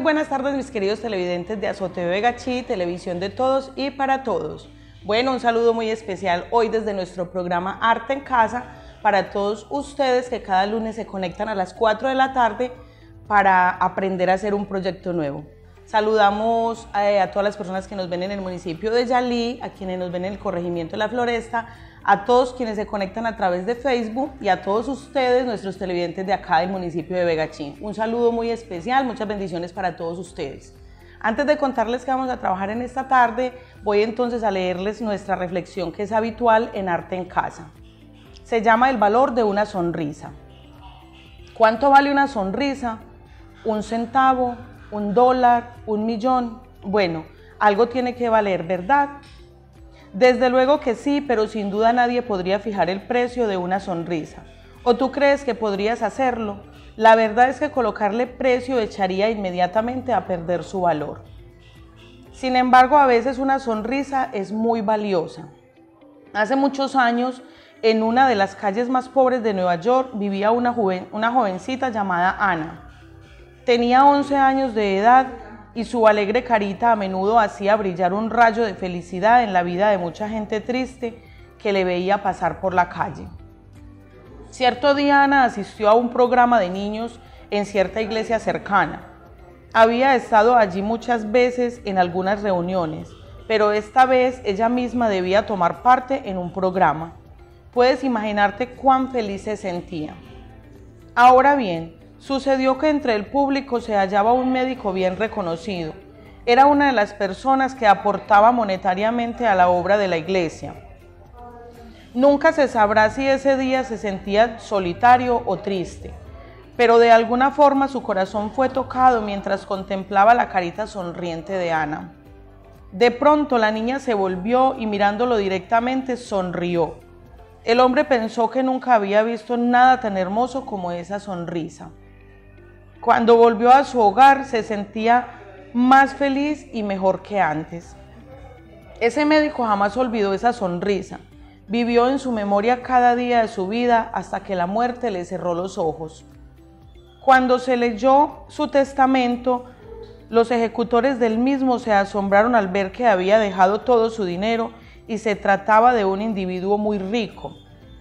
buenas tardes, mis queridos televidentes de Azote Vegachí, televisión de todos y para todos. Bueno, un saludo muy especial hoy desde nuestro programa Arte en Casa para todos ustedes que cada lunes se conectan a las 4 de la tarde para aprender a hacer un proyecto nuevo. Saludamos a todas las personas que nos ven en el municipio de Yalí, a quienes nos ven en el corregimiento de La Floresta, a todos quienes se conectan a través de Facebook y a todos ustedes, nuestros televidentes de acá del municipio de Vegachí. Un saludo muy especial, muchas bendiciones para todos ustedes. Antes de contarles que vamos a trabajar en esta tarde, voy entonces a leerles nuestra reflexión que es habitual en Arte en Casa. Se llama El valor de una sonrisa. ¿Cuánto vale una sonrisa? ¿Un centavo? ¿Un dólar? ¿Un millón? Bueno, algo tiene que valer, ¿verdad? Desde luego que sí, pero sin duda nadie podría fijar el precio de una sonrisa. ¿O tú crees que podrías hacerlo? La verdad es que colocarle precio echaría inmediatamente a perder su valor. Sin embargo, a veces una sonrisa es muy valiosa. Hace muchos años, en una de las calles más pobres de Nueva York, vivía una jovencita llamada Ana. Tenía 11 años de edad y su alegre carita a menudo hacía brillar un rayo de felicidad en la vida de mucha gente triste que le veía pasar por la calle. Cierto día Ana asistió a un programa de niños en cierta iglesia cercana. Había estado allí muchas veces en algunas reuniones, pero esta vez ella misma debía tomar parte en un programa. Puedes imaginarte cuán feliz se sentía. Ahora bien, sucedió que entre el público se hallaba un médico bien reconocido. Era una de las personas que aportaba monetariamente a la obra de la iglesia. Nunca se sabrá si ese día se sentía solitario o triste, pero de alguna forma su corazón fue tocado mientras contemplaba la carita sonriente de Ana. De pronto la niña se volvió y mirándolo directamente sonrió. El hombre pensó que nunca había visto nada tan hermoso como esa sonrisa. Cuando volvió a su hogar se sentía más feliz y mejor que antes. Ese médico jamás olvidó esa sonrisa. Vivió en su memoria cada día de su vida hasta que la muerte le cerró los ojos. Cuando se leyó su testamento, los ejecutores del mismo se asombraron al ver que había dejado todo su dinero y se trataba de un individuo muy rico.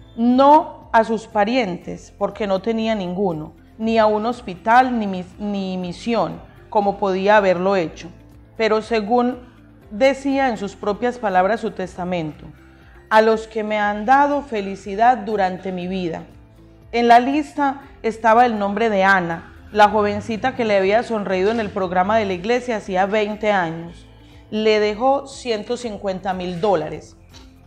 No a sus parientes, porque no tenía ninguno, ni a un hospital ni misión, como podía haberlo hecho. Pero según decía en sus propias palabras su testamento, a los que me han dado felicidad durante mi vida. En la lista estaba el nombre de Ana, la jovencita que le había sonreído en el programa de la iglesia hacía 20 años. Le dejó $150,000.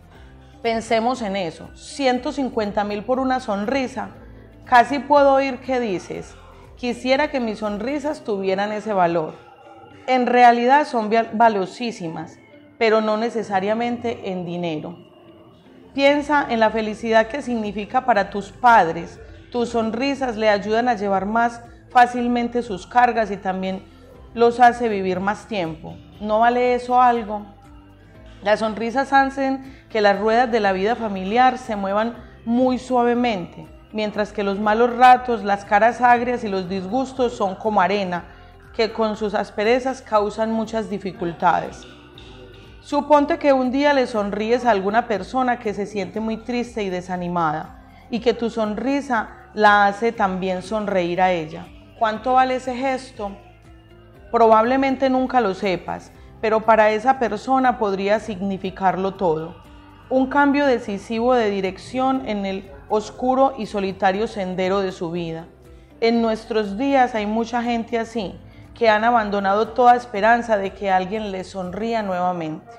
Pensemos en eso, 150,000 por una sonrisa. Casi puedo oír que dices, quisiera que mis sonrisas tuvieran ese valor. En realidad son valiosísimas, pero no necesariamente en dinero. Piensa en la felicidad que significa para tus padres. Tus sonrisas le ayudan a llevar más fácilmente sus cargas y también los hace vivir más tiempo. ¿No vale eso algo? Las sonrisas hacen que las ruedas de la vida familiar se muevan muy suavemente, mientras que los malos ratos, las caras agrias y los disgustos son como arena, que con sus asperezas causan muchas dificultades. Suponte que un día le sonríes a alguna persona que se siente muy triste y desanimada, y que tu sonrisa la hace también sonreír a ella. ¿Cuánto vale ese gesto? Probablemente nunca lo sepas, pero para esa persona podría significarlo todo. Un cambio decisivo de dirección en el oscuro y solitario sendero de su vida. En nuestros días hay mucha gente así, que han abandonado toda esperanza de que alguien les sonría nuevamente.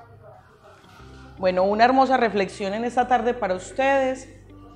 Bueno, una hermosa reflexión en esta tarde para ustedes.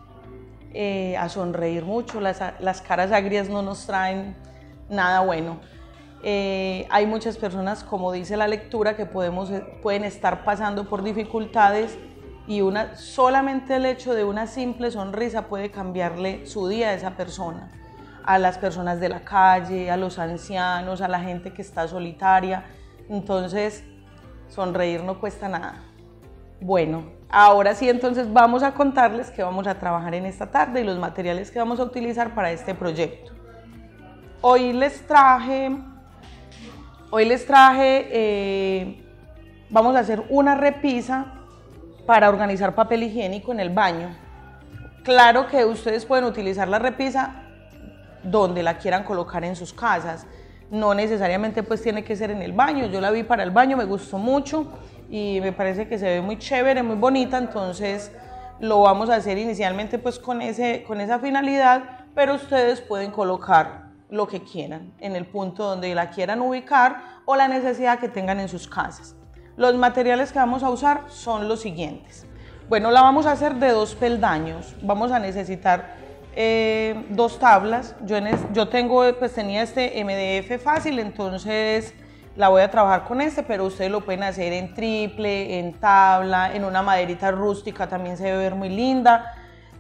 A sonreír mucho, las caras agrias no nos traen nada bueno. Hay muchas personas, como dice la lectura, que pueden estar pasando por dificultades y solamente el hecho de una simple sonrisa puede cambiarle su día a esa persona. A las personas de la calle, a los ancianos, a la gente que está solitaria. Entonces, sonreír no cuesta nada. Bueno, ahora sí, entonces vamos a contarles qué vamos a trabajar en esta tarde y los materiales que vamos a utilizar para este proyecto. Hoy les traje Hoy les traje, vamos a hacer una repisa para organizar papel higiénico en el baño. Claro que ustedes pueden utilizar la repisa donde la quieran colocar en sus casas. No necesariamente pues tiene que ser en el baño. Yo la vi para el baño, me gustó mucho y me parece que se ve muy chévere, muy bonita, entonces lo vamos a hacer inicialmente pues con esa finalidad, pero ustedes pueden colocar lo que quieran en el punto donde la quieran ubicar o la necesidad que tengan en sus casas. Los materiales que vamos a usar son los siguientes. Bueno, la vamos a hacer de 2 peldaños. Vamos a necesitar 2 tablas. Yo tenía este MDF fácil, entonces la voy a trabajar con este, pero ustedes lo pueden hacer en triple, en tabla, en una maderita rústica, también se debe ver muy linda.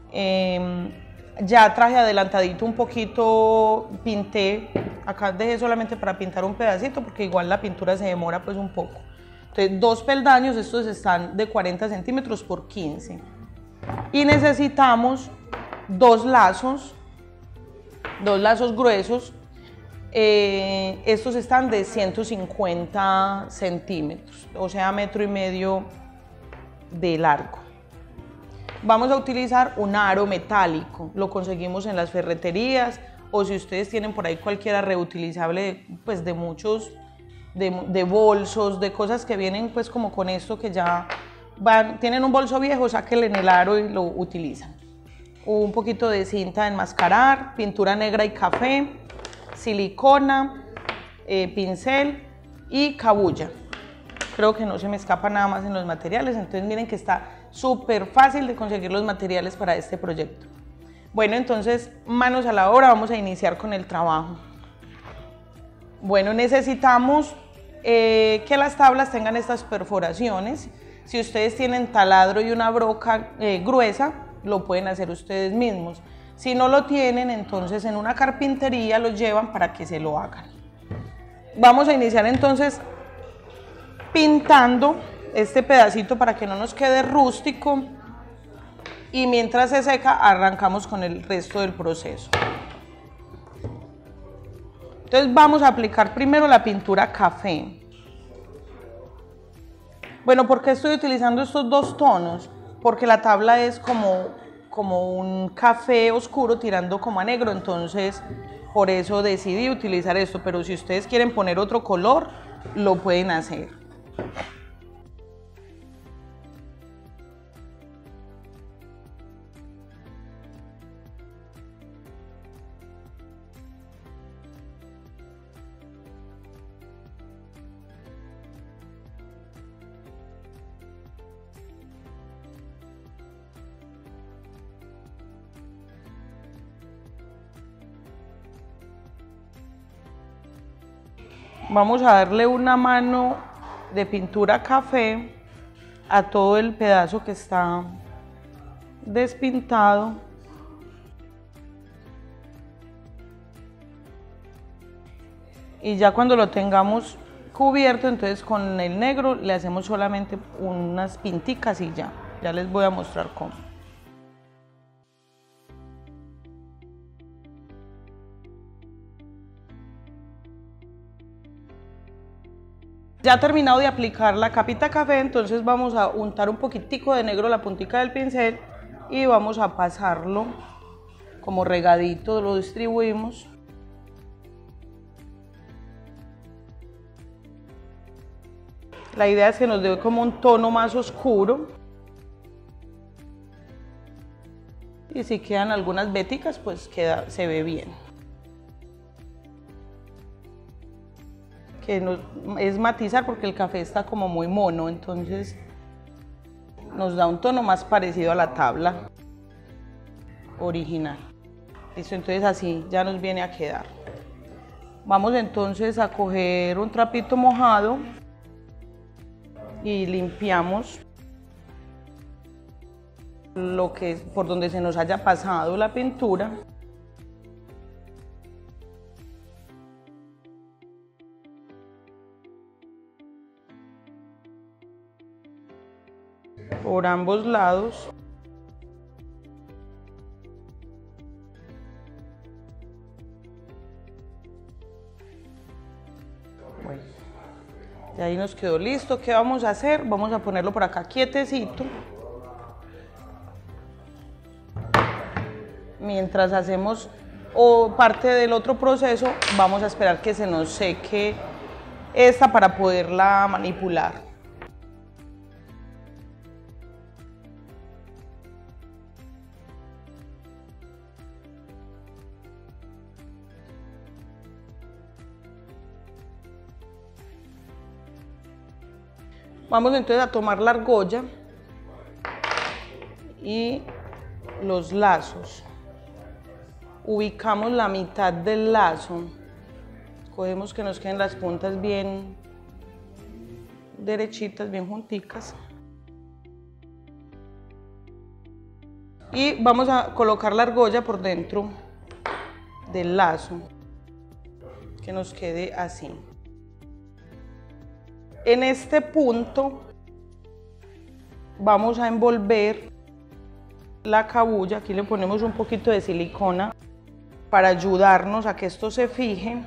Ya traje adelantadito un poquito, pinté, acá dejé solamente para pintar un pedacito porque igual la pintura se demora pues un poco. Entonces 2 peldaños, estos están de 40 centímetros por 15. Y necesitamos 2 lazos gruesos. Estos están de 150 centímetros, o sea, 1,5 metros de largo. Vamos a utilizar un aro metálico, lo conseguimos en las ferreterías o si ustedes tienen por ahí cualquiera reutilizable, pues de muchos, de bolsos, de cosas que vienen pues como con esto que ya tienen un bolso viejo, sáquenle en el aro y lo utilizan. Un poquito de cinta de enmascarar, pintura negra y café, silicona, pincel y cabuya. Creo que no se me escapa nada más en los materiales, entonces miren que está súper fácil de conseguir los materiales para este proyecto. Bueno, entonces manos a la obra, vamos a iniciar con el trabajo. Bueno, necesitamos que las tablas tengan estas perforaciones. Si ustedes tienen taladro y una broca gruesa, lo pueden hacer ustedes mismos. Si no lo tienen, entonces en una carpintería los llevan para que se lo hagan. Vamos a iniciar entonces pintando este pedacito para que no nos quede rústico y mientras se seca arrancamos con el resto del proceso. Entonces vamos a aplicar primero la pintura café. Bueno, ¿por qué estoy utilizando estos 2 tonos? Porque la tabla es como un café oscuro tirando como a negro, entonces por eso decidí utilizar esto, pero si ustedes quieren poner otro color, lo pueden hacer. Vamos a darle una mano de pintura café a todo el pedazo que está despintado. Y ya cuando lo tengamos cubierto, entonces con el negro le hacemos solamente unas pinticas y ya les voy a mostrar cómo. Ya terminado de aplicar la capita café, entonces vamos a untar un poquitico de negro la puntica del pincel y vamos a pasarlo como regadito, lo distribuimos. La idea es que nos dé como un tono más oscuro. Y si quedan algunas veticas, pues se ve bien. Que es matizar porque el café está como muy mono, entonces nos da un tono más parecido a la tabla original. Listo, entonces así ya nos viene a quedar. Vamos entonces a coger un trapito mojado y limpiamos lo que es por donde se nos haya pasado la pintura. Por ambos lados. Bueno. Y ahí nos quedó listo. ¿Qué vamos a hacer? Vamos a ponerlo por acá quietecito. Mientras hacemos parte del otro proceso, vamos a esperar que se nos seque esta para poderla manipular. Vamos entonces a tomar la argolla y los lazos. Ubicamos la mitad del lazo, cogemos que nos queden las puntas bien derechitas, bien junticas, y vamos a colocar la argolla por dentro del lazo, que nos quede así. En este punto vamos a envolver la cabuya. Aquí le ponemos un poquito de silicona para ayudarnos a que esto se fije.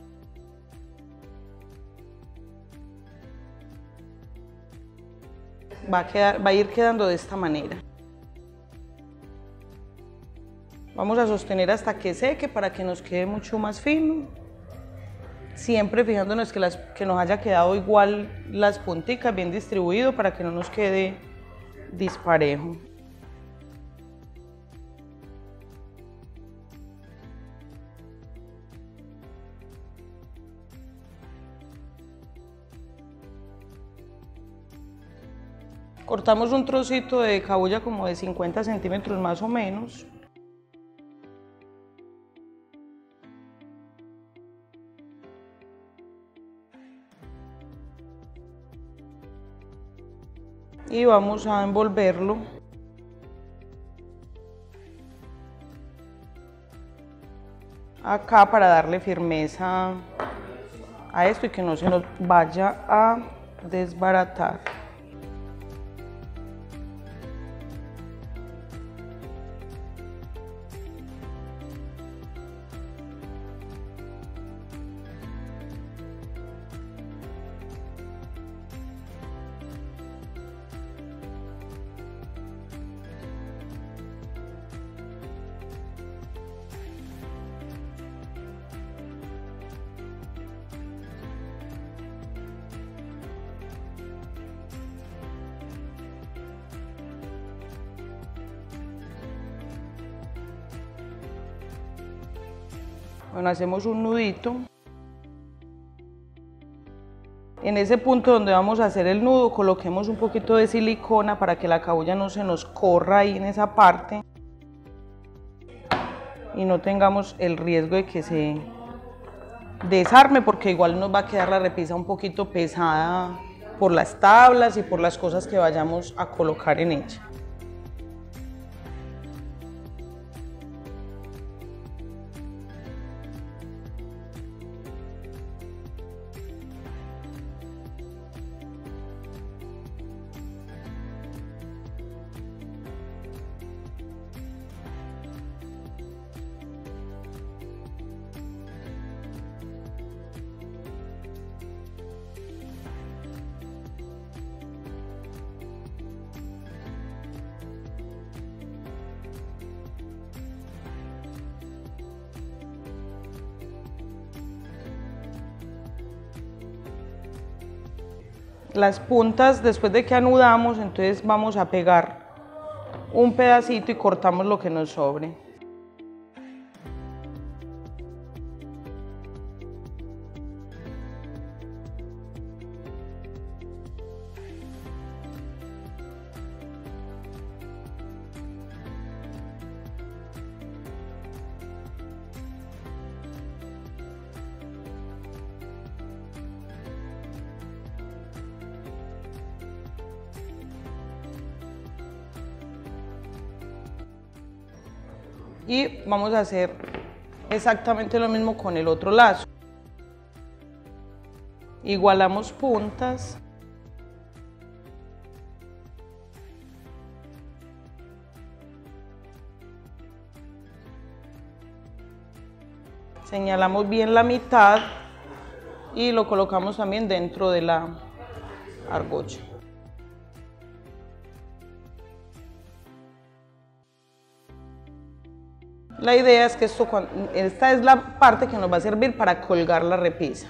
Va a ir quedando de esta manera. Vamos a sostener hasta que seque para que nos quede mucho más fino. Siempre fijándonos que nos haya quedado igual las punticas, bien distribuido, para que no nos quede disparejo. Cortamos un trocito de cabuya como de 50 centímetros más o menos. Y vamos a envolverlo. Acá para darle firmeza a esto y que no se nos vaya a desbaratar. Bueno, hacemos un nudito. En ese punto donde vamos a hacer el nudo, coloquemos un poquito de silicona para que la cabuya no se nos corra ahí en esa parte y no tengamos el riesgo de que se desarme, porque igual nos va a quedar la repisa un poquito pesada por las tablas y por las cosas que vayamos a colocar en ella. Las puntas, después de que anudamos, entonces vamos a pegar un pedacito y cortamos lo que nos sobre. Y vamos a hacer exactamente lo mismo con el otro lazo. Igualamos puntas. Señalamos bien la mitad y lo colocamos también dentro de la argolla. La idea es que esta es la parte que nos va a servir para colgar la repisa.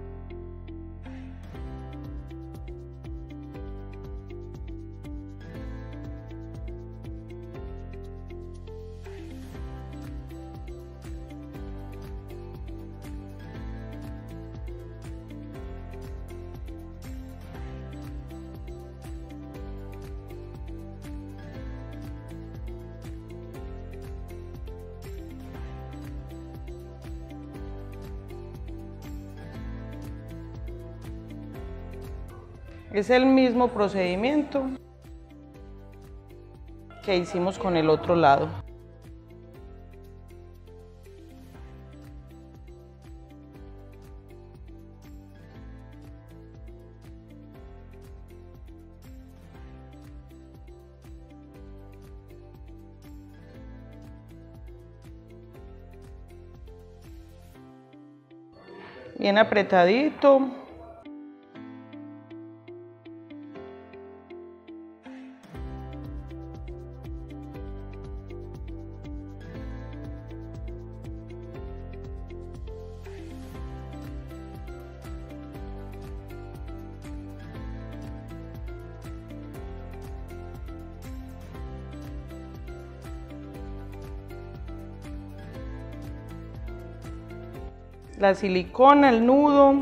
Es el mismo procedimiento que hicimos con el otro lado. Bien apretadito. La silicona, el nudo.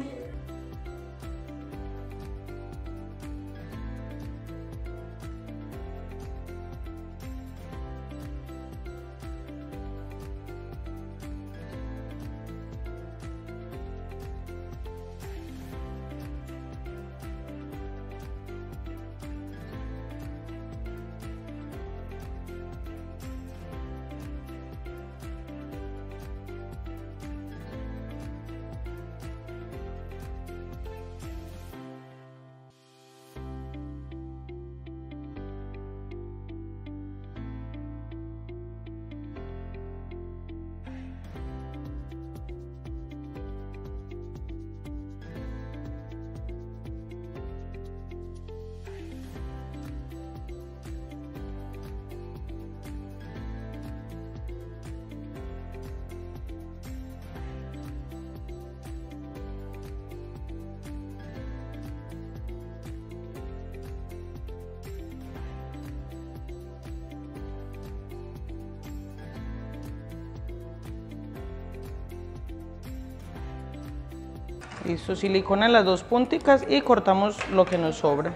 Listo, silicona en las dos punticas y cortamos lo que nos sobra.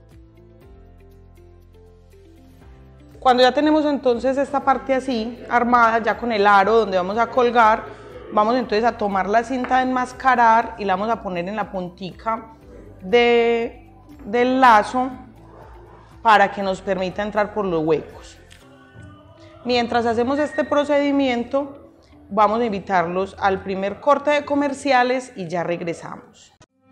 Cuando ya tenemos entonces esta parte así armada, ya con el aro donde vamos a colgar, vamos entonces a tomar la cinta de enmascarar y la vamos a poner en la puntica del lazo para que nos permita entrar por los huecos. Mientras hacemos este procedimiento, vamos a invitarlos al primer corte de comerciales y ya regresamos.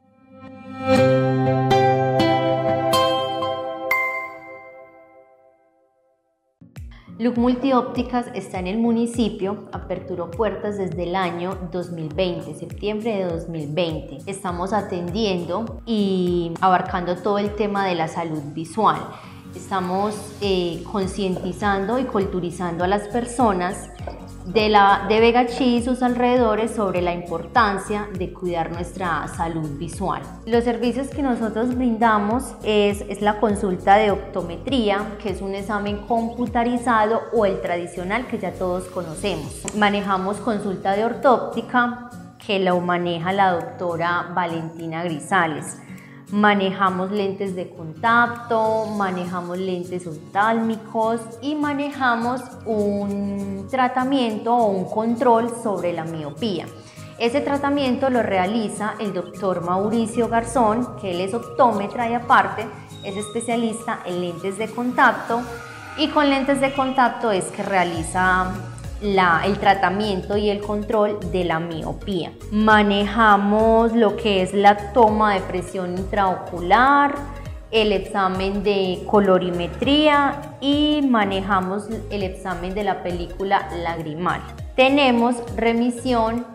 Look Multiópticas está en el municipio, aperturó puertas desde el año 2020, septiembre de 2020. Estamos atendiendo y abarcando todo el tema de la salud visual. Estamos concientizando y culturizando a las personas de Vegachí y sus alrededores sobre la importancia de cuidar nuestra salud visual. Los servicios que nosotros brindamos es la consulta de optometría, que es un examen computarizado, o el tradicional que ya todos conocemos. Manejamos consulta de ortóptica, que lo maneja la doctora Valentina Grisales. Manejamos lentes de contacto, manejamos lentes oftálmicos y manejamos un tratamiento o un control sobre la miopía. Ese tratamiento lo realiza el doctor Mauricio Garzón, que él es optómetra y aparte es especialista en lentes de contacto, y con lentes de contacto es que realiza el tratamiento y el control de la miopía. Manejamos lo que es la toma de presión intraocular, el examen de colorimetría y manejamos el examen de la película lagrimal. Tenemos remisión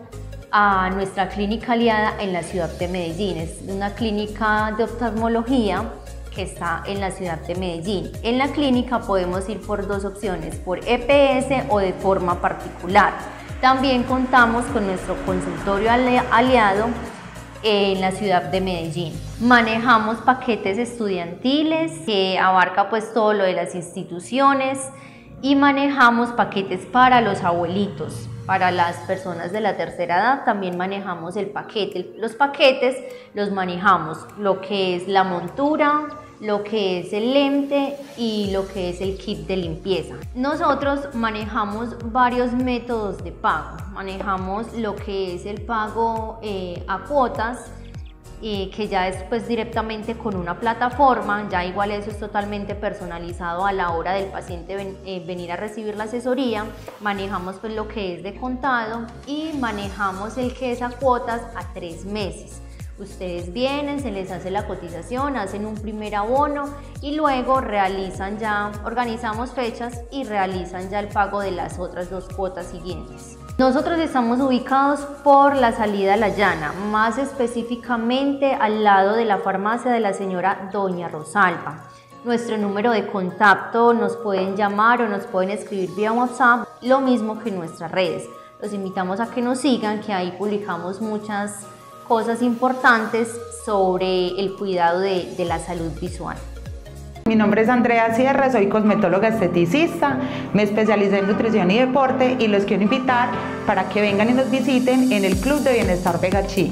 a nuestra clínica aliada en la ciudad de Medellín. Es una clínica de oftalmología que está en la ciudad de Medellín. En la clínica podemos ir por dos opciones, por EPS o de forma particular. También contamos con nuestro consultorio aliado en la ciudad de Medellín. Manejamos paquetes estudiantiles que abarca pues todo lo de las instituciones y manejamos paquetes para los abuelitos. Para las personas de la tercera edad también manejamos el paquete. Los paquetes los manejamos lo que es la montura, lo que es el lente y lo que es el kit de limpieza. Nosotros manejamos varios métodos de pago. Manejamos lo que es el pago a cuotas, que ya es pues directamente con una plataforma, ya igual eso es totalmente personalizado a la hora del paciente venir a recibir la asesoría. Manejamos pues lo que es de contado y manejamos el que es a cuotas a 3 meses. Ustedes vienen, se les hace la cotización, hacen un primer abono y luego organizamos fechas y realizan ya el pago de las otras 2 cuotas siguientes. Nosotros estamos ubicados por la salida a La Llana, más específicamente al lado de la farmacia de la señora Doña Rosalba. Nuestro número de contacto, nos pueden llamar o nos pueden escribir vía WhatsApp, lo mismo que en nuestras redes. Los invitamos a que nos sigan, que ahí publicamos muchas cosas importantes sobre el cuidado de la salud visual. Mi nombre es Andrea Sierra, soy cosmetóloga esteticista, me especialicé en nutrición y deporte y los quiero invitar para que vengan y nos visiten en el Club de Bienestar Vegachí.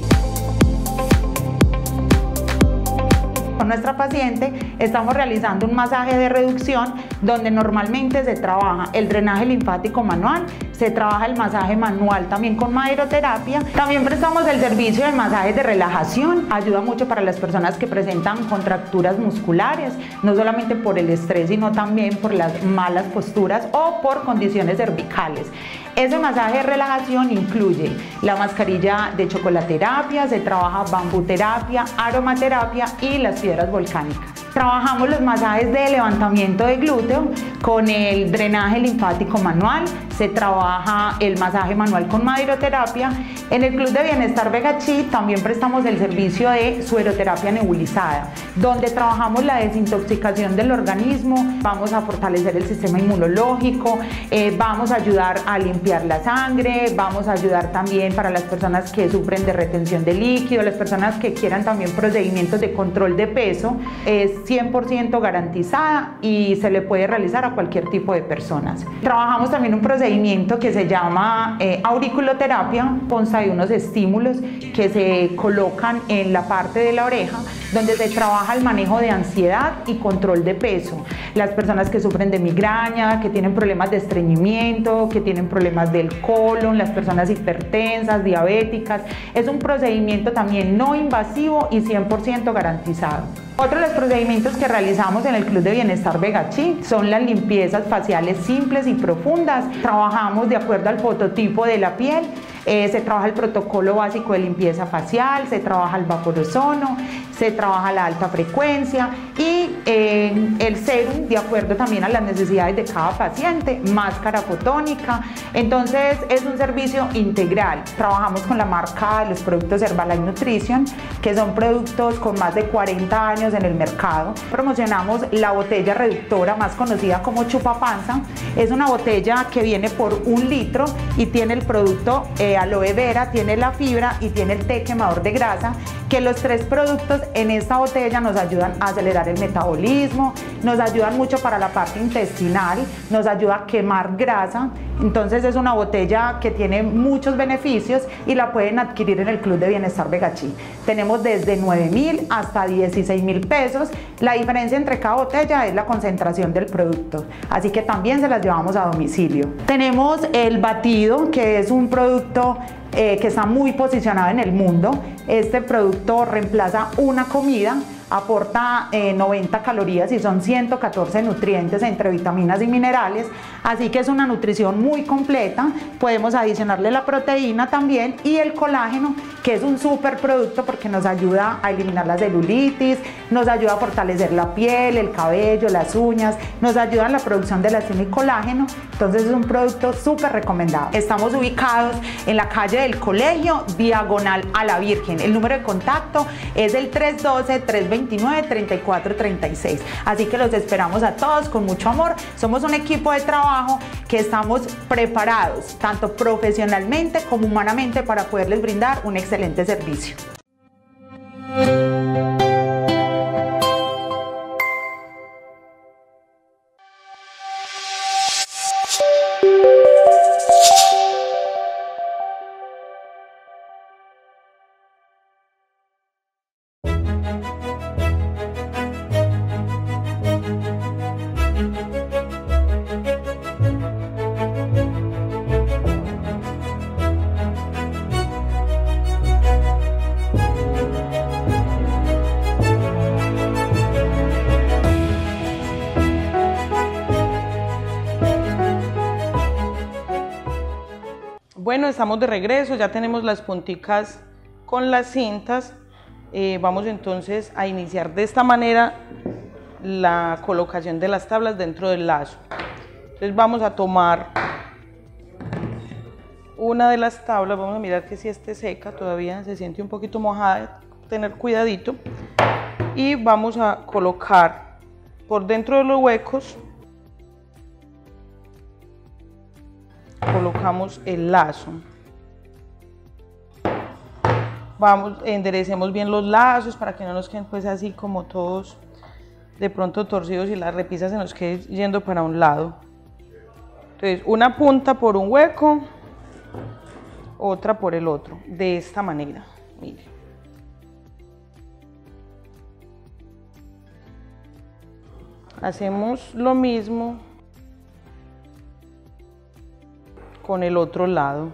Con nuestra paciente estamos realizando un masaje de reducción donde normalmente se trabaja el drenaje linfático manual, se trabaja el masaje manual también con maderoterapia. También prestamos el servicio de masajes de relajación, ayuda mucho para las personas que presentan contracturas musculares, no solamente por el estrés sino también por las malas posturas o por condiciones cervicales. Ese masaje de relajación incluye la mascarilla de chocolaterapia, se trabaja bambuterapia, aromaterapia y las piedras volcánicas. Trabajamos los masajes de levantamiento de glúteo con el drenaje linfático manual, se trabaja el masaje manual con maderoterapia. En el Club de Bienestar Vegachí también prestamos el servicio de sueroterapia nebulizada, donde trabajamos la desintoxicación del organismo, vamos a fortalecer el sistema inmunológico, vamos a ayudar a limpiar la sangre, vamos a ayudar también para las personas que sufren de retención de líquido, las personas que quieran también procedimientos de control de peso, es 100% garantizada y se le puede realizar a cualquier tipo de personas. Trabajamos también un procedimiento que se llama auriculoterapia, consta de unos estímulos que se colocan en la parte de la oreja, donde se trabaja el manejo de ansiedad y control de peso. Las personas que sufren de migraña, que tienen problemas de estreñimiento, que tienen problemas del colon, las personas hipertensas, diabéticas, es un procedimiento también no invasivo y 100% garantizado. Otro de los procedimientos que realizamos en el Club de Bienestar Vegachí son las limpiezas faciales simples y profundas. Trabajamos de acuerdo al fototipo de la piel, se trabaja el protocolo básico de limpieza facial, se trabaja el vapor ozono, se trabaja la alta frecuencia y el serum de acuerdo también a las necesidades de cada paciente, máscara fotónica. Entonces es un servicio integral. Trabajamos con la marca de los productos Herbalife Nutrition, que son productos con más de 40 años en el mercado. Promocionamos la botella reductora más conocida como chupapanza. Es una botella que viene por 1 litro y tiene el producto aloe vera, tiene la fibra y tiene el té quemador de grasa, que los 3 productos en esta botella nos ayudan a acelerar el metabolismo, nos ayudan mucho para la parte intestinal, nos ayuda a quemar grasa. Entonces es una botella que tiene muchos beneficios y la pueden adquirir en el Club de Bienestar Vegachí. Tenemos desde 9.000 hasta 16.000 pesos. La diferencia entre cada botella es la concentración del producto, así que también se las llevamos a domicilio. Tenemos el batido, que es un producto que está muy posicionado en el mundo. Este producto reemplaza una comida aporta 90 calorías y son 114 nutrientes entre vitaminas y minerales, así que es una nutrición muy completa. Podemos adicionarle la proteína también y el colágeno, que es un súper producto porque nos ayuda a eliminar la celulitis, nos ayuda a fortalecer la piel, el cabello, las uñas, nos ayuda en la producción de elastina y colágeno, entonces es un producto súper recomendado. Estamos ubicados en la calle del Colegio, diagonal a la Virgen. El número de contacto es el 312-329-3436, así que los esperamos a todos con mucho amor. Somos un equipo de trabajo que estamos preparados, tanto profesionalmente como humanamente, para poderles brindar un excelente servicio. Bueno, estamos de regreso, ya tenemos las punticas con las cintas. Vamos entonces a iniciar de esta manera la colocación de las tablas dentro del lazo. Entonces vamos a tomar una de las tablas, vamos a mirar que si esté seca, todavía se siente un poquito mojada, tener cuidadito, y vamos a colocar por dentro de los huecos, colocamos el lazo. Enderecemos bien los lazos para que no nos queden pues así como todos de pronto torcidos y la repisa se nos quede yendo para un lado. Entonces una punta por un hueco, otra por el otro, de esta manera, mire. Hacemos lo mismo con el otro lado.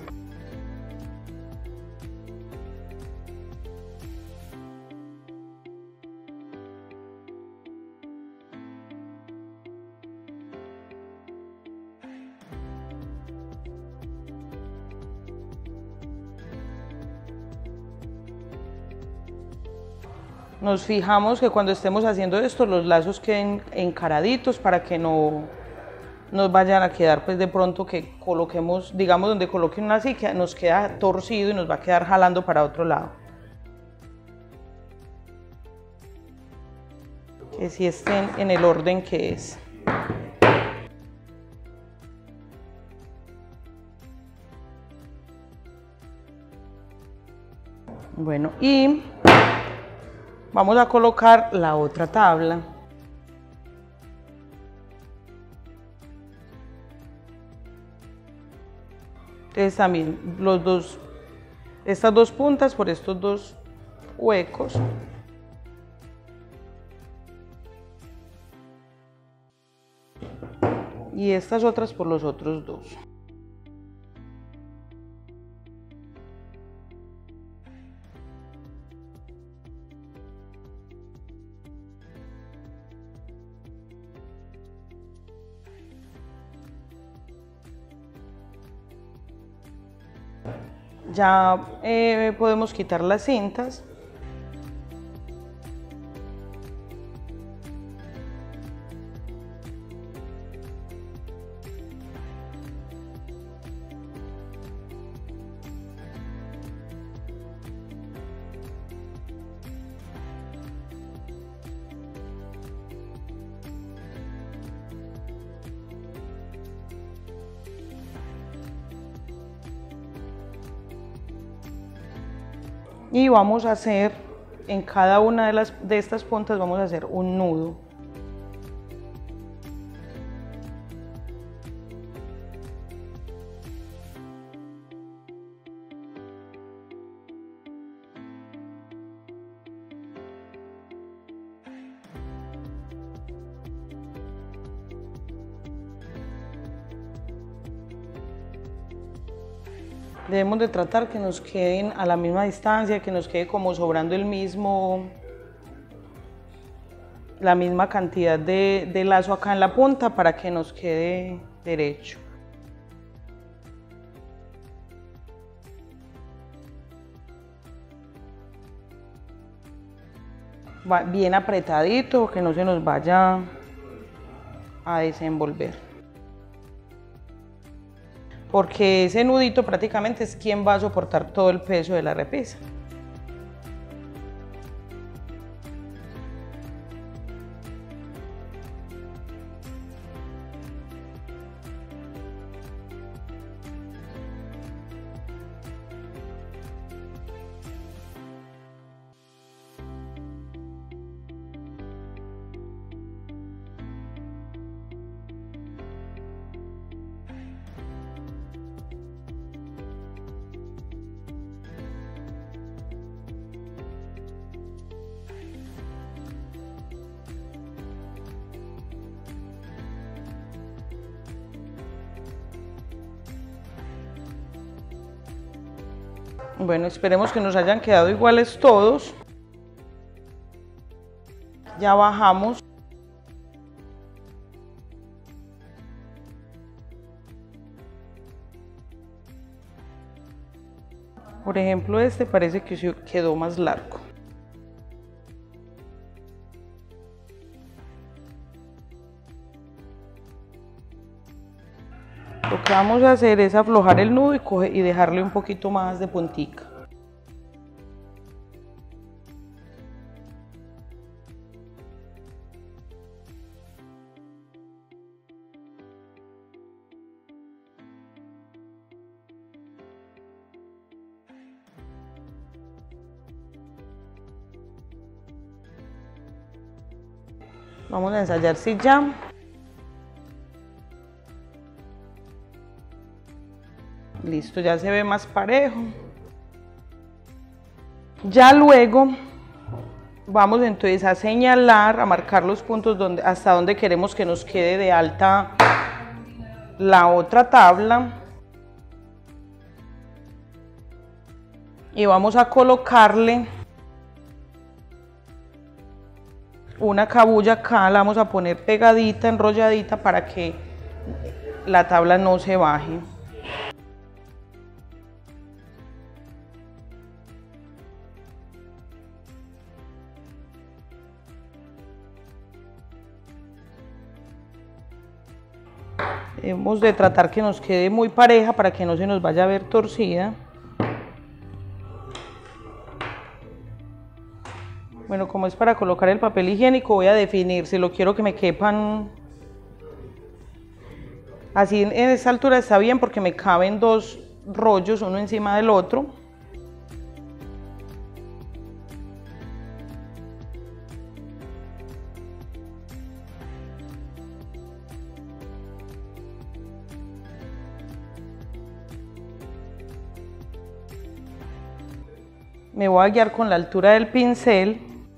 Nos fijamos que cuando estemos haciendo esto los lazos queden encaraditos para que no nos vayan a quedar pues de pronto que coloquemos, digamos donde coloquen una así, que nos queda torcido y nos va a quedar jalando para otro lado. Que sí estén en el orden que es. Bueno, y vamos a colocar la otra tabla. Entonces también estas dos puntas por estos dos huecos. Y estas otras por los otros dos. Ya podemos quitar las cintas. Y vamos a hacer en cada una de estas puntas vamos a hacer un nudo. Debemos de tratar que nos queden a la misma distancia, que nos quede como sobrando el mismo la misma cantidad de lazo acá en la punta para que nos quede derecho. Va bien apretadito, que no se nos vaya a desenvolver. Porque ese nudito prácticamente es quien va a soportar todo el peso de la repisa. Bueno, esperemos que nos hayan quedado iguales todos. Ya bajamos. Por ejemplo, este parece que se quedó más largo. Lo que vamos a hacer es aflojar el nudo y dejarle un poquito más de puntica. Vamos a ensayar si ya. Listo, ya se ve más parejo. Ya luego vamos entonces a señalar, a marcar los puntos hasta donde queremos que nos quede de alta la otra tabla. Y vamos a colocarle una cabulla acá, la vamos a poner pegadita, enrolladita para que la tabla no se baje. Debemos de tratar que nos quede muy pareja para que no se nos vaya a ver torcida. Bueno, como es para colocar el papel higiénico, voy a definir si lo quiero que me quepan así en esta altura. Está bien porque me caben dos rollos uno encima del otro. Me voy a guiar con la altura del pincel.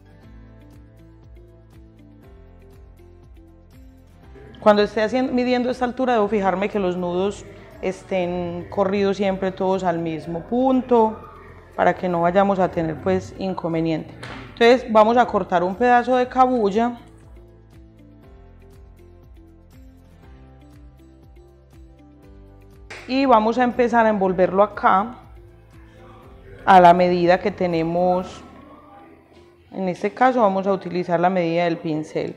Cuando esté midiendo esta altura debo fijarme que los nudos estén corridos siempre todos al mismo punto para que no vayamos a tener pues inconveniente. Entonces vamos a cortar un pedazo de cabulla. Y vamos a empezar a envolverlo acá a la medida que tenemos. En este caso vamos a utilizar la medida del pincel.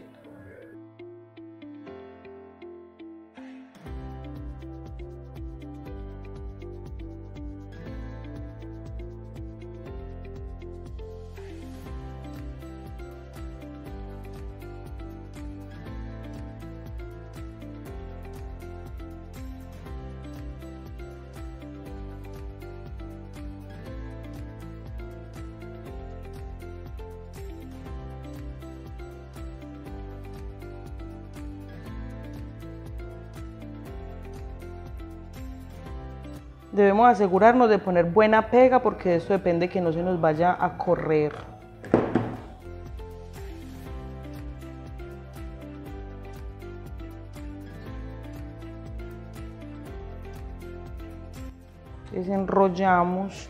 Debemos asegurarnos de poner buena pega porque de esto depende que no se nos vaya a correr. Entonces enrollamos.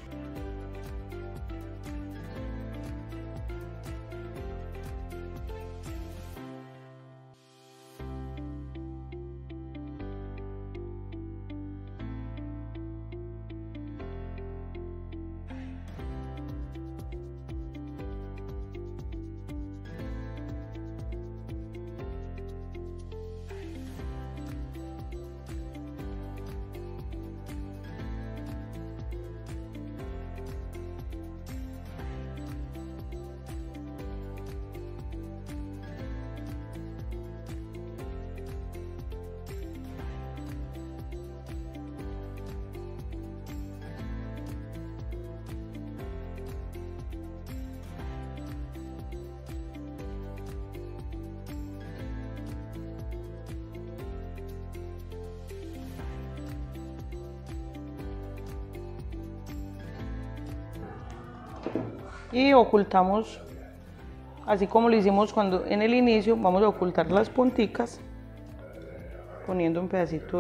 y ocultamos, así como lo hicimos cuando en el inicio, vamos a ocultar las punticas poniendo un pedacito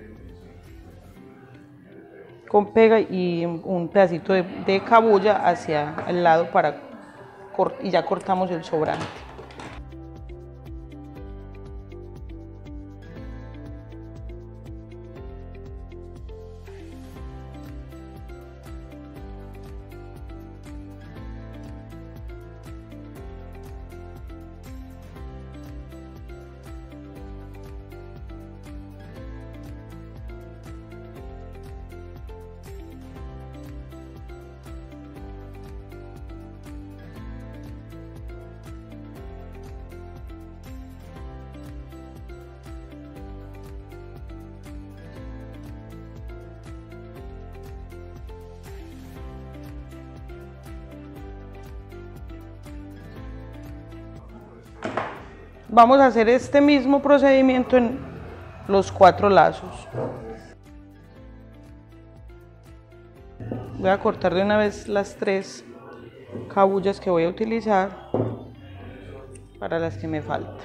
con pega y un pedacito de cabuya hacia el lado y ya cortamos el sobrante. Vamos a hacer este mismo procedimiento en los 4 lazos. Voy a cortar de una vez las 3 cabullas que voy a utilizar para las que me faltan.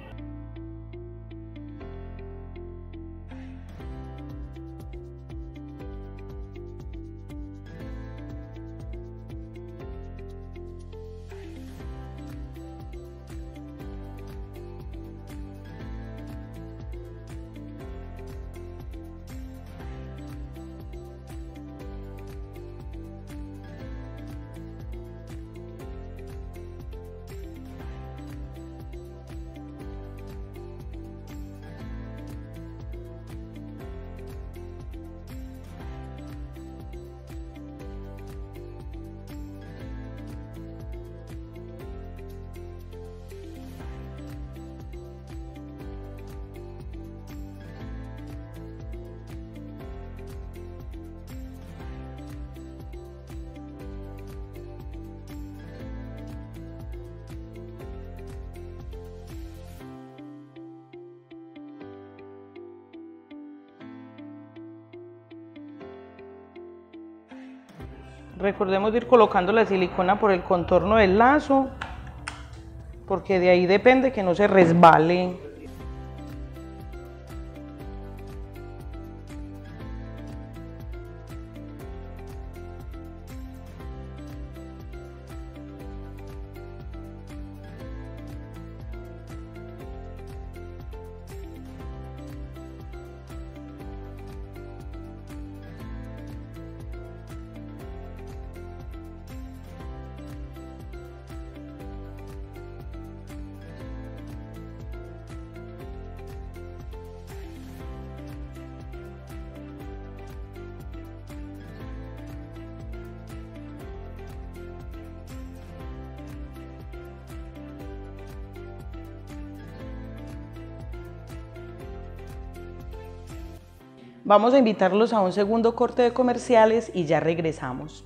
Recordemos ir colocando la silicona por el contorno del lazo, porque de ahí depende que no se resbale. Vamos a invitarlos a un segundo corte de comerciales y ya regresamos.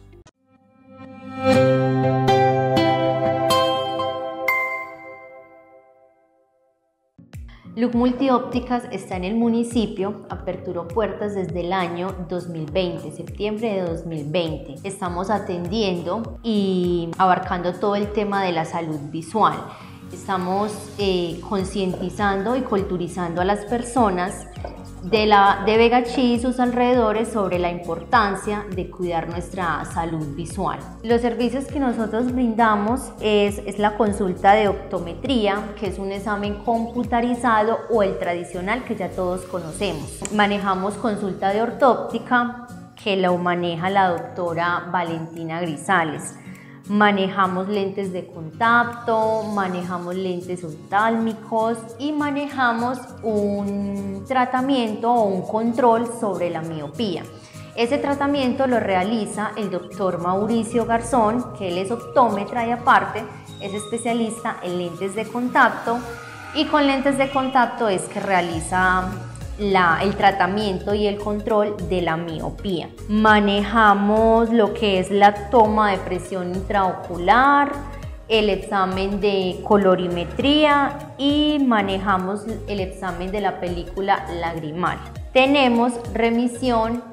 Look Multiópticas está en el municipio, aperturó puertas desde el año 2020, septiembre de 2020. Estamos atendiendo y abarcando todo el tema de la salud visual. Estamos concientizando y culturizando a las personas de Vegachí y sus alrededores sobre la importancia de cuidar nuestra salud visual. Los servicios que nosotros brindamos es la consulta de optometría, que es un examen computarizado, o el tradicional que ya todos conocemos. Manejamos consulta de ortóptica, que lo maneja la doctora Valentina Grisales. Manejamos lentes de contacto, manejamos lentes oftálmicos y manejamos un tratamiento o un control sobre la miopía. Ese tratamiento lo realiza el doctor Mauricio Garzón, que él es optómetra y aparte es especialista en lentes de contacto, y con lentes de contacto es que realiza el tratamiento y el control de la miopía. Manejamos lo que es la toma de presión intraocular, el examen de colorimetría y manejamos el examen de la película lagrimal. Tenemos remisión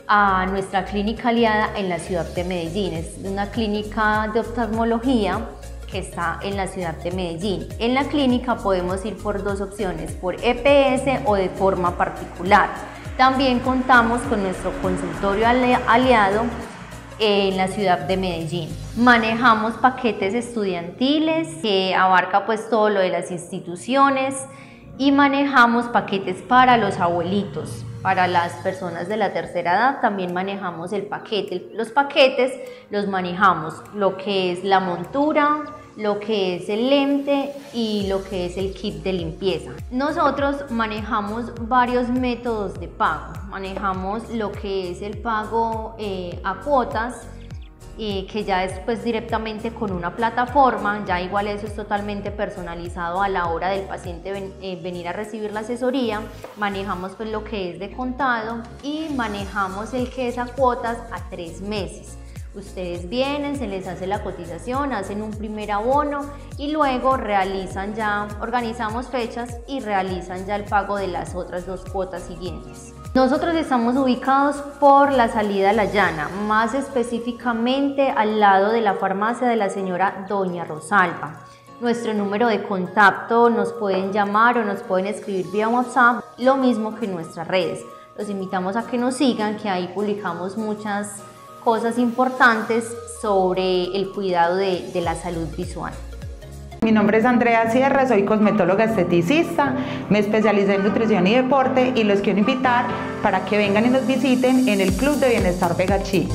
a nuestra clínica aliada en la ciudad de Medellín. Es una clínica de oftalmología que está en la ciudad de Medellín. En la clínica podemos ir por dos opciones, por EPS o de forma particular. También contamos con nuestro consultorio aliado en la ciudad de Medellín. Manejamos paquetes estudiantiles que abarca pues todo lo de las instituciones y manejamos paquetes para los abuelitos. Para las personas de la tercera edad también manejamos el paquete. Los paquetes los manejamos lo que es la montura, lo que es el lente y lo que es el kit de limpieza. Nosotros manejamos varios métodos de pago. Manejamos lo que es el pago a cuotas, que ya es pues directamente con una plataforma, ya igual eso es totalmente personalizado a la hora del paciente venir a recibir la asesoría. Manejamos pues lo que es de contado y manejamos el que es a cuotas a 3 meses. Ustedes vienen, se les hace la cotización, hacen un primer abono y luego organizamos fechas y realizan ya el pago de las otras 2 cuotas siguientes. Nosotros estamos ubicados por la salida a La Llana, más específicamente al lado de la farmacia de la señora Doña Rosalba. Nuestro número de contacto, nos pueden llamar o nos pueden escribir vía WhatsApp, lo mismo que en nuestras redes. Los invitamos a que nos sigan, que ahí publicamos muchas cosas importantes sobre el cuidado de la salud visual. Mi nombre es Andrea Sierra, soy cosmetóloga esteticista, me especialicé en nutrición y deporte y los quiero invitar para que vengan y nos visiten en el Club de Bienestar Vegachí.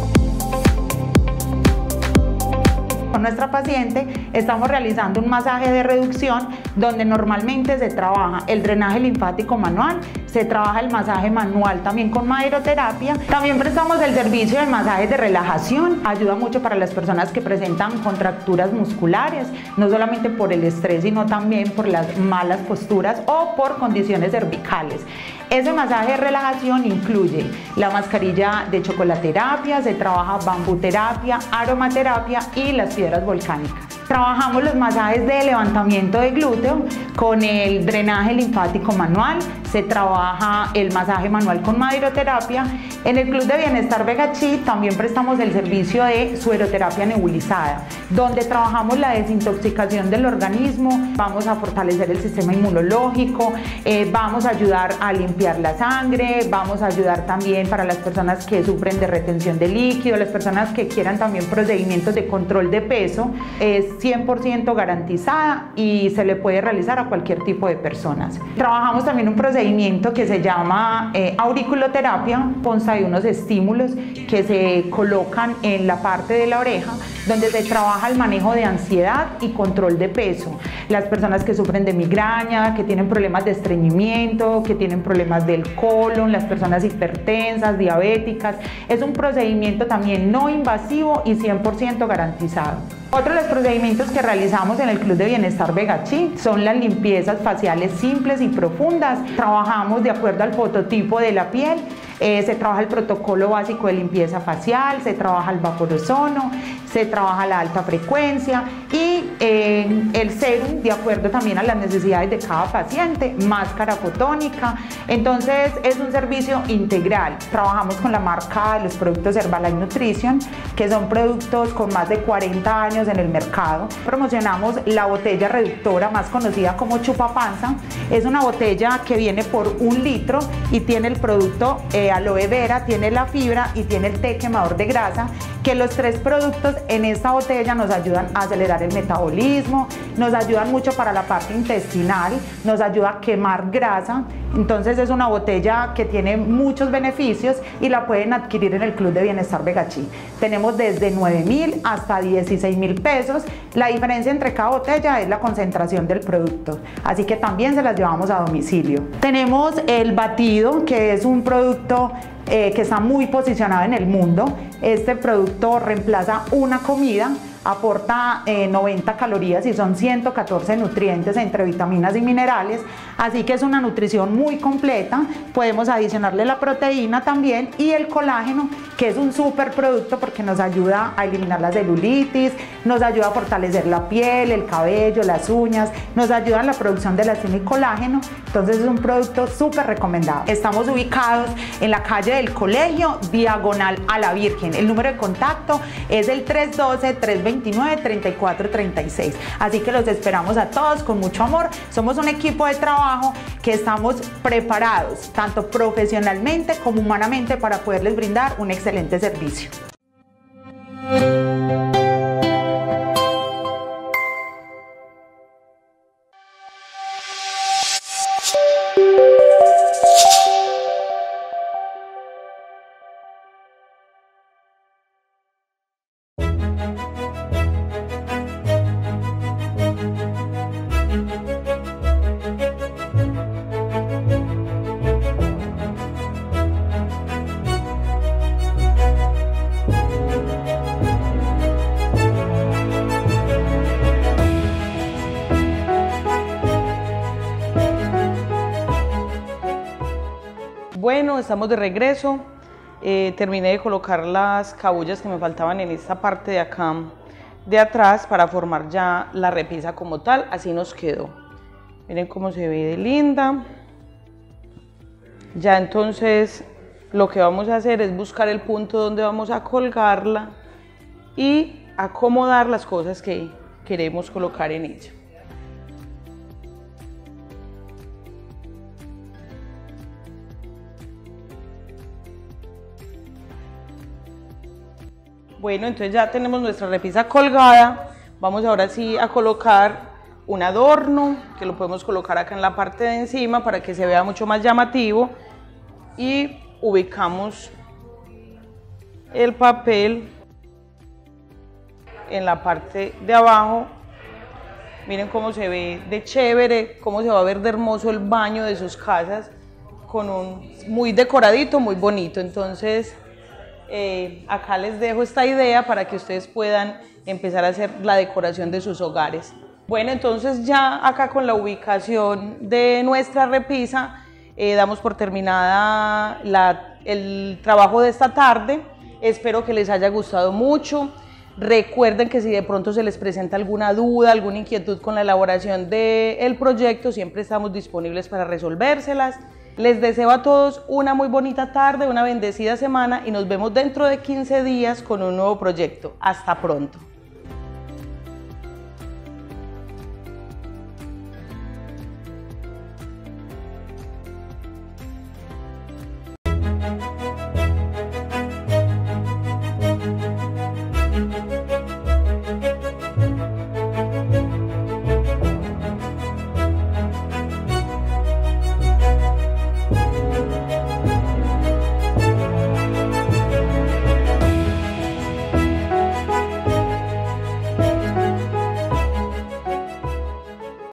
Con nuestra paciente estamos realizando un masaje de reducción donde normalmente se trabaja el drenaje linfático manual, se trabaja el masaje manual también con maderoterapia. También prestamos el servicio de masajes de relajación, ayuda mucho para las personas que presentan contracturas musculares, no solamente por el estrés sino también por las malas posturas o por condiciones cervicales. Ese masaje de relajación incluye la mascarilla de chocolaterapia, se trabaja bambuterapia, aromaterapia y las piedras volcánicas. Trabajamos los masajes de levantamiento de glúteo con el drenaje linfático manual, se trabaja el masaje manual con maderoterapia. En el Club de Bienestar Vegachí también prestamos el servicio de sueroterapia nebulizada, donde trabajamos la desintoxicación del organismo, vamos a fortalecer el sistema inmunológico, vamos a ayudar a limpiar la sangre, vamos a ayudar también para las personas que sufren de retención de líquido, las personas que quieran también procedimientos de control de peso, es 100% garantizada y se le puede realizar a cualquier tipo de personas. Trabajamos también un procedimiento que se llama auriculoterapia, consta de unos estímulos que se colocan en la parte de la oreja, donde se trabaja el manejo de ansiedad y control de peso. Las personas que sufren de migraña, que tienen problemas de estreñimiento, que tienen problemas del colon, las personas hipertensas, diabéticas, es un procedimiento también no invasivo y 100% garantizado. Otro de los procedimientos que realizamos en el Club de Bienestar Vegachí son las limpiezas faciales simples y profundas. Trabajamos de acuerdo al fototipo de la piel, se trabaja el protocolo básico de limpieza facial, se trabaja el vapor ozono, se trabaja la alta frecuencia y el serum de acuerdo también a las necesidades de cada paciente, máscara fotónica. Entonces es un servicio integral. Trabajamos con la marca de los productos Herbalife Nutrition, que son productos con más de 40 años en el mercado. Promocionamos la botella reductora más conocida como chupapanza. Es una botella que viene por 1 litro y tiene el producto aloe vera, tiene la fibra y tiene el té quemador de grasa, que los 3 productos en esta botella nos ayudan a acelerar el metabolismo, nos ayudan mucho para la parte intestinal, nos ayuda a quemar grasa. Entonces es una botella que tiene muchos beneficios y la pueden adquirir en el Club de Bienestar Vegachí. Tenemos desde 9.000 hasta 16.000 pesos. La diferencia entre cada botella es la concentración del producto, así que también se las llevamos a domicilio. Tenemos el batido, que es un producto que está muy posicionado en el mundo. Este producto reemplaza una comida. aporta 90 calorías y son 114 nutrientes entre vitaminas y minerales, así que es una nutrición muy completa. Podemos adicionarle la proteína también y el colágeno, que es un súper producto porque nos ayuda a eliminar la celulitis, nos ayuda a fortalecer la piel, el cabello, las uñas, nos ayuda en la producción de elastina y colágeno, entonces es un producto súper recomendado. Estamos ubicados en la calle del Colegio, diagonal a la Virgen. El número de contacto es el 312-329-3436, así que los esperamos a todos con mucho amor. Somos un equipo de trabajo que estamos preparados tanto profesionalmente como humanamente para poderles brindar un excelente servicio. Bueno, estamos de regreso. Terminé de colocar las cabullas que me faltaban en esta parte de acá de atrás para formar ya la repisa como tal. Así nos quedó. Miren cómo se ve de linda. Ya entonces lo que vamos a hacer es buscar el punto donde vamos a colgarla y acomodar las cosas que queremos colocar en ella. Bueno, entonces ya tenemos nuestra repisa colgada. Vamos ahora sí a colocar un adorno, que lo podemos colocar acá en la parte de encima para que se vea mucho más llamativo. Y ubicamos el papel en la parte de abajo. Miren cómo se ve de chévere, cómo se va a ver de hermoso el baño de sus casas, con un muy decoradito, muy bonito. Entonces, acá les dejo esta idea para que ustedes puedan empezar a hacer la decoración de sus hogares. Bueno, entonces ya acá con la ubicación de nuestra repisa, damos por terminada el trabajo de esta tarde. Espero que les haya gustado mucho. Recuerden que si de pronto se les presenta alguna duda, alguna inquietud con la elaboración del proyecto, siempre estamos disponibles para resolvérselas. Les deseo a todos una muy bonita tarde, una bendecida semana y nos vemos dentro de 15 días con un nuevo proyecto. Hasta pronto.